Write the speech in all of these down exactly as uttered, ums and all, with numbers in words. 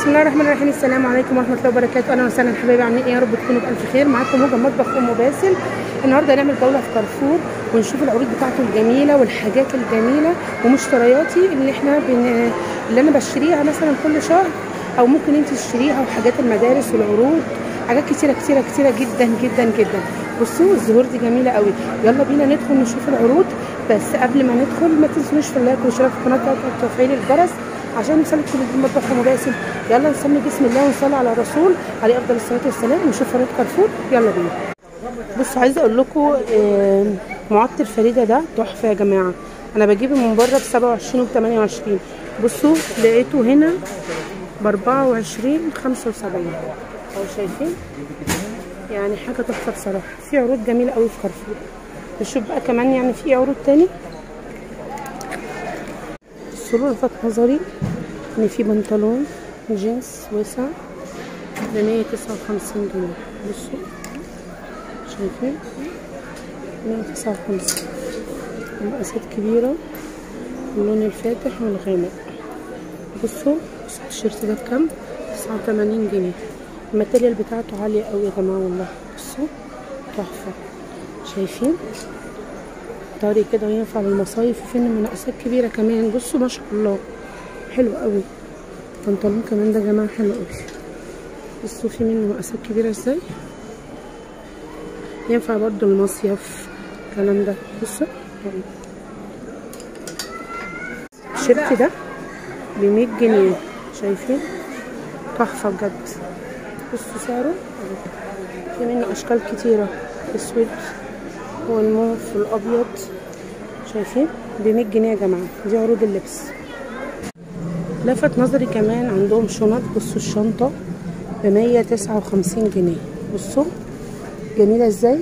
بسم الله الرحمن الرحيم. السلام عليكم ورحمه الله وبركاته. اهلا وسهلا حبايبي، عاملين ايه؟ يا رب تكونوا بالف خير. معاكم هوجه مطبخ ام باسل. النهارده هنعمل جوله في كارفور ونشوف العروض بتاعته الجميله والحاجات الجميله ومشترياتي اللي احنا بن... اللي انا بشتريها مثلا كل شهر او ممكن انت تشتريها، وحاجات المدارس والعروض، حاجات كتيره كتيره كتيره جدا جدا جدا. بصوا الزهور دي جميله قوي. يلا بينا ندخل نشوف العروض، بس قبل ما ندخل ما تنسونيش في اللايك والاشتراك في القناه وتفعيل الجرس عشان نوصلك كل جديد مطبخ ام باسل. يلا نسمي بسم الله ونصلي على الرسول عليه افضل الصلاه والسلام ونشوف عروض كارفور. يلا بينا. بصوا عايزه اقول لكم آه معطر فريده ده تحفه يا جماعه. انا بجيبه من بره ب سبعة وعشرين و ثمانية وعشرين. بصوا لقيته هنا ب أربعة وعشرين خمسة وسبعين. اهو شايفين؟ يعني حاجه تحفه بصراحه. في عروض جميله قوي في كارفور. نشوف بقى كمان يعني في عروض تاني. السرور لفت نظري ان في بنطلون جينز واسع ب مية وتسعة وخمسين جنيه. بصوا شايفين؟ مية وتسعة وخمسين. مقاسات كبيره، اللون الفاتح والغامق. بصوا بصوا التيشيرت ده بكام؟ تسعة وتمانين جنيه. الماتيريال بتاعته عاليه قوي يا جماعه والله. بصوا تحفه. شايفين؟ طري كده وينفع للمصايف، وفين المقاسات كبيره كمان. بصوا ما شاء الله حلو قوي. البنطلون كمان ده يا جماعه حلو قوي. بصوا في منه مقاسات كبيره ازاي، ينفع برضو المصيف الكلام ده. بصوا التيشيرت ده ب مية جنيه. شايفين؟ تحفه بجد. بصوا سعره، في منه اشكال كتيره، اسود والموف والابيض. شايفين؟ ب مية جنيه يا جماعه. دي عروض اللبس. لفت نظري كمان عندهم شنط. بصوا الشنطه ب مية وتسعة وخمسين جنيه. بصوا جميله ازاي.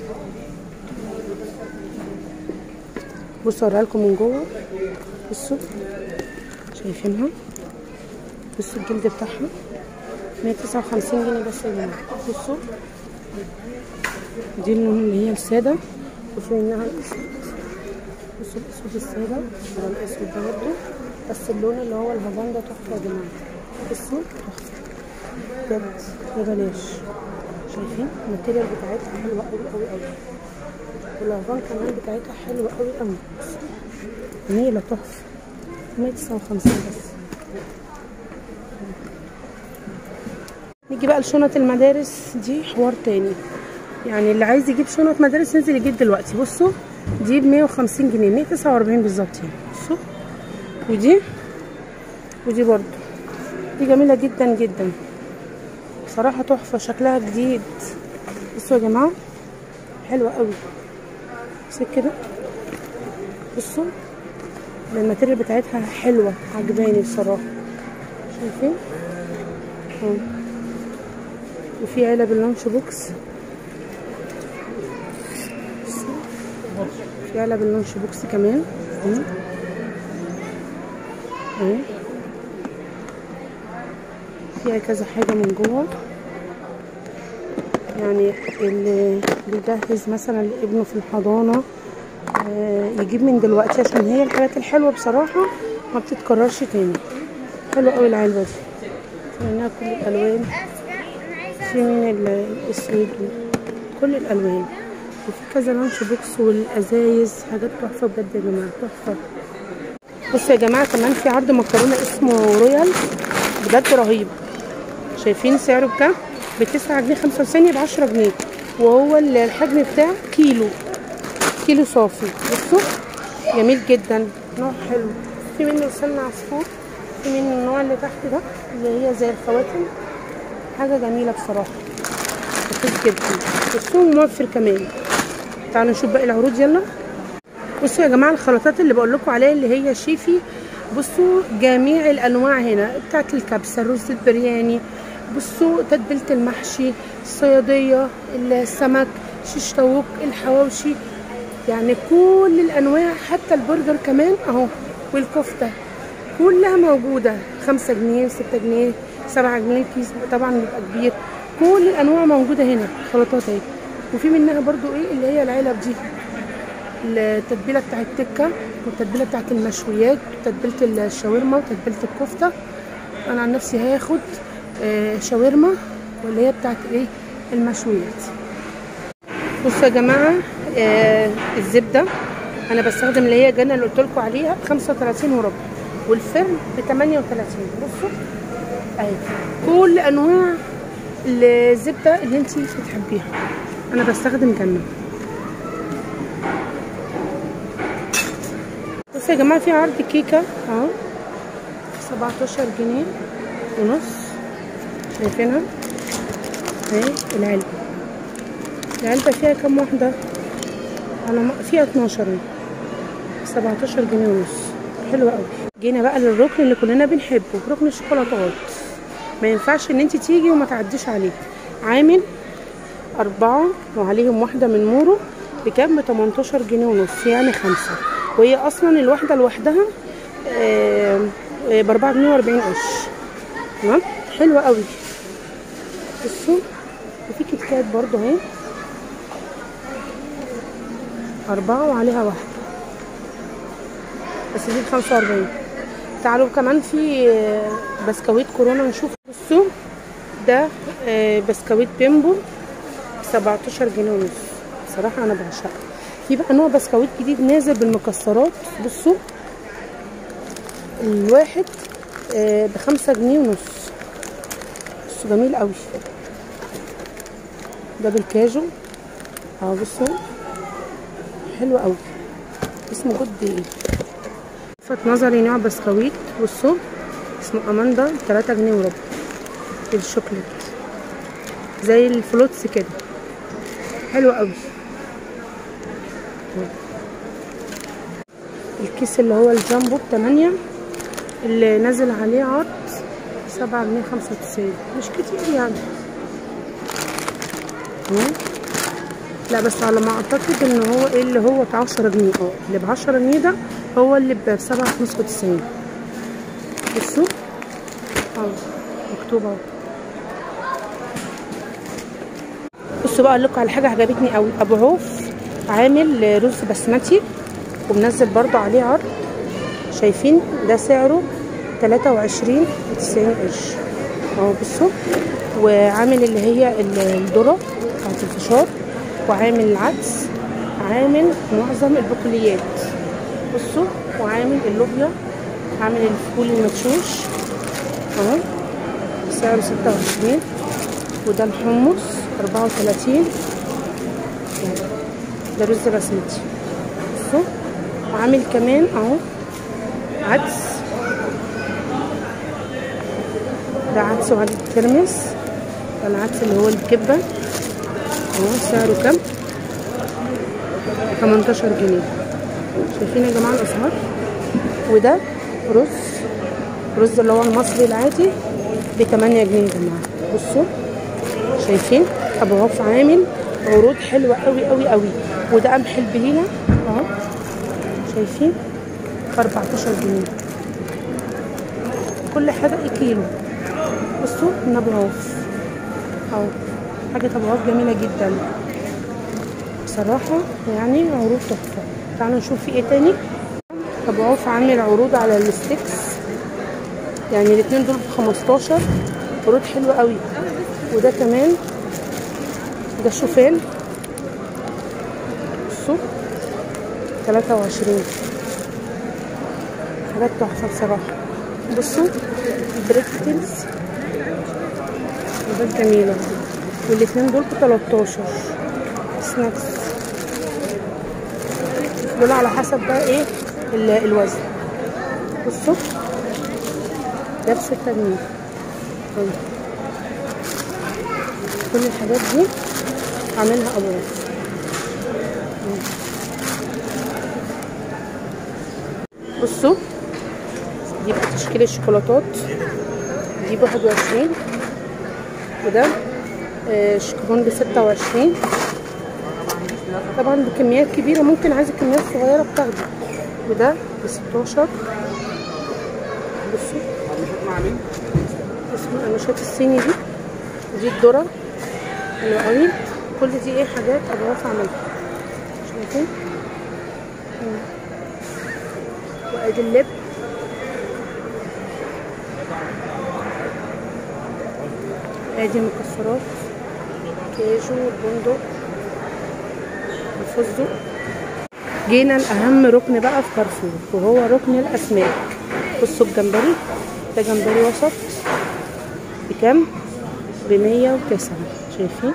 بصوا اوريها لكم من جوه. بصوا شايفينها؟ بصوا الجلد بتاعها مية وتسعة وخمسين جنيه بس يا جماعه. بصوا دي اللي هي الساده، وفي منها الاسود. بصوا الاسود الساده على الاسود ده برضه، بس اللون اللي هو الهافان ده تحفه يا جماعه. بصوا تحفه بجد ببلاش. شايفين؟ الماتيريال بتاعتها حلوه قوي قوي قوي، والهافان كمان بتاعتها حلوه قوي قوي. جميله تحفه. مية وتسعة وخمسين بس. نيجي بقى لشنط المدارس. دي حوار تاني، يعني اللي عايز يجيب شنط مدارس ننزل يجيب دلوقتي. بصوا دي ب مية وخمسين جنيه، مية وتسعة وأربعين بالظبط يعني. بصوا ودي ودي برضو دي جميله جدا جدا بصراحه، تحفه شكلها جديد. بصوا يا جماعه حلوه قوي. بصوا كده، بصوا الماتيريال بتاعتها حلوه عجباني بصراحه. شايفين؟ اهو. وفي علب اللانش بوكس. في علب اللانش بوكس كمان اهي، فيها كذا حاجه من جوه. يعني اللي بيجهز مثلا لابنه في الحضانه آه يجيب من دلوقتي، عشان هي الحاجات الحلوه بصراحه ما بتتكررش تاني. حلوه قوي العلبه دي، في منها كل الالوان، في من الاسود كل الالوان، وفي كذا لانش بوكس والازايز. حاجات تحفه بجد يا جماعه، تحفه. بصوا يا جماعه كمان في عرض مكرونه اسمه رويال بجد رهيب. شايفين سعره بكام؟ بتسعة جنيه خمسة وثانية بعشرة جنيه، وهو الحجم بتاعه كيلو كيلو صافي. بصوا جميل جدا، نوع حلو. في منه لسان عصفور، في منه النوع اللي تحت ده اللي هي زي الخواتم. حاجه جميله بصراحه، رخيص جدا. بصوا موفر كمان. تعالوا نشوف باقي العروض يلا. بصوا يا جماعه الخلطات اللي بقول لكم عليها اللي هي شيفي. بصوا جميع الانواع هنا، بتاعت الكبسه، الرز البرياني. بصوا تتبيله المحشي، الصياديه، السمك، شيش طاووق، الحواوشي، يعني كل الانواع، حتى البرجر كمان اهو، والكفته كلها موجوده. خمسة جنيه وستة جنيه سبعة جنيه الكيس طبعا بيبقى كبير. كل الانواع موجوده هنا خلطات اهي. وفي منها برضو ايه اللي هي العلب دي، التتبيله بتاعت التكه، والتتبيله بتاعت المشويات، وتتبيله الشاورما، وتتبيله الكفته. انا عن نفسي هاخد آه شاورما واللي هي بتاعت ايه المشويات. بصوا يا جماعه آه الزبده انا بستخدم اللي هي جنة اللي قلت لكم عليها ب خمسة وتلاتين وربع، والفرن ب تمانية وتلاتين. بصوا اهي كل انواع الزبده اللي انت بتحبيها انا بستخدم جنة. بصوا يا جماعه في عرض كيكه اهو سبعتاشر جنيه ونص، شايفينها اهي العلبه. العلبه فيها كام واحده؟ على فيها اتناشر، سبعتاشر جنيه ونص، حلوه قوي. جينا بقى للركن اللي كلنا بنحبه، ركن الشوكولاتات. ما ينفعش ان انت تيجي وما تعديش عليه. عامل اربعه وعليهم واحده من مورو بكام؟ ب تمنتاشر جنيه ونص، يعني خمسه، وهي اصلا الواحده لوحدها ب اربعة جنيه واربعين قرش. تمام حلوه قوي. بصوا وفي كيت كات برضو اهي اربعه وعليها واحده بس دي بخمسة واربعين. تعالوا كمان في بسكويت كورونا نشوف. بصوا ده بسكويت بيمبو سبعتاشر جنيه ونص، بصراحه انا بعشقه. في بقى نوع بسكويت جديد نازل بالمكسرات، بصوا الواحد بخمسة جنيه ونص. بصوا جميل قوي، ده بالكاجو اهو. بصوا حلو قوي، اسمه جود ايه. لفت نظري نوع بسكويت، بصوا اسمه اماندا تلاتة جنيه وربع، الشوكليت زي الفلوتس كده، حلو قوي. الكيس اللي هو الجامبو بتمانية اللي نازل عليه عرض سبعة جنيه خمسة وتسعين، مش كتير يعني. لا بس على ما اعتقد ان هو ايه اللي هو ب عشرة جنيه، اه اللي ب عشرة جنيه ده هو اللي ب سبعة خمسة وتسعين. بصوا اه مكتوب اهو. بصوا بقى اقول لكم على حاجه عجبتني قوي. ابو عوف عامل رز بسمتي ومنزل برضو عليه عرض، شايفين ده سعره تلاتة وعشرين وتسعين قرش اهو. بصوا وعامل اللي هي الذره بتاعت الفشار، وعامل العدس، عامل معظم البقوليات. بصوا وعامل اللوبيا، عامل الفول المدشوش اهو سعره ستة وعشرين، وده الحمص اربعة وتلاتين، ده رز بسمتي. بصوا وعامل كمان اهو عدس، ده عدس وعدس ترمس، ده العدس اللي هو الكبه اهو سعره كام؟ تمنتاشر جنيه. شايفين يا جماعه الاسعار. وده رز رز اللي هو المصري العادي ب تمانية جنيه يا جماعه. بصوا شايفين ابو عوف عامل عروض حلوه قوي قوي قوي. وده قمح البليله اهو شايفين ب اربعتاشر جنيه، كل حاجه كيلو. بصوا من ابو عوف اهو، حاجه ابو عوف جميله جدا بصراحه، يعني عروض تحفه. تعالوا نشوف في ايه تاني. ابو عوف عامل عروض على الستيكس، يعني الاتنين دول ب خمستاشر، عروض حلوه قوي. وده كمان ده شوفان، بصوا تلاتة وعشرين، حاجات تحفه بصراحه. بصوا بريكتلز حاجات جميله، والاتنين دول ب تلاتاشر. سناكس دول على حسب بقى ايه الوزن. بصوا ده بستة جنيه. كل الحاجات دي عاملها ابو عوف. بصوا دي بقى تشكيل الشوكولاتات، دي ب واحد وعشرين، وده آه شيكابون ب ستة وعشرين. طبعا بكميات كبيره، ممكن عايزه كميات صغيره بتاخده. وده ب ستاشر. بصوا اسمه القماشات الصيني دي، ودي الذره حلوه قوي. كل دي ايه حاجات ابو عوف عملها، شايفين. وادي اللب ادي مكسرات كاجو والبندق الفستق. جينا لاهم ركن بقى في كارفور وهو ركن الاسماك. بصوا الجمبري ده جمبري وسط بكام؟ بمية وتسعة. شايفين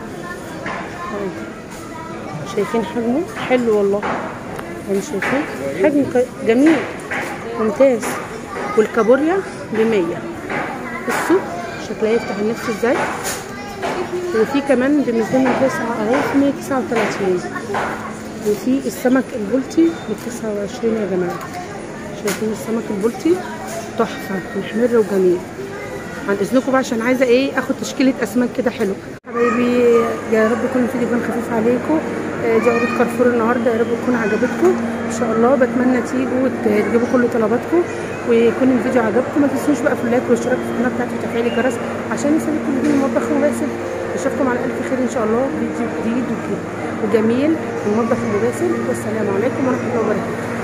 شايفين حجمه حلو والله يعني، شايفين حجم جميل ممتاز. والكابوريا بمية. بصوا شكلها يفتح النفس ازاي. وفي كمان بميتين وتسعة اهو في مية وتسعة وتلاتين. وفي السمك البلطي بتسعة وعشرين يا جماعه. شايفين السمك البلطي تحفه محمر وجميل. عن اذنكم بقى عشان عايزه ايه اخد تشكيله اسماك كده حلو. حبايبي يا رب يكون الفيديو كان خفيف عليكم. دي عروض كارفور النهارده، يا رب تكون عجبتكم ان شاء الله. بتمنى تيجوا وتجيبوا كل طلباتكم ويكون الفيديو عجبكم. ما تنسوش بقى في اللايك والاشتراك في القناه بتاعتي وتفعيل الجرس عشان يوصلكم فيديو المطبخ وباسل. اشوفكم على الف خير ان شاء الله، فيديو جديد وجميل من مطبخ ابو باسل. والسلام عليكم ورحمه الله وبركاته.